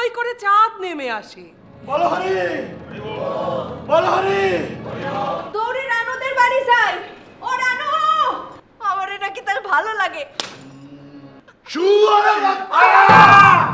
বই করে চাঁদ নেমে আসে। বলো হরি, বলো হরি। দৌড়ে রানুদের বাড়ি যাই। ও রানু, আমার নাকি তার ভালো লাগে। শুয়ারের বাচ্চা!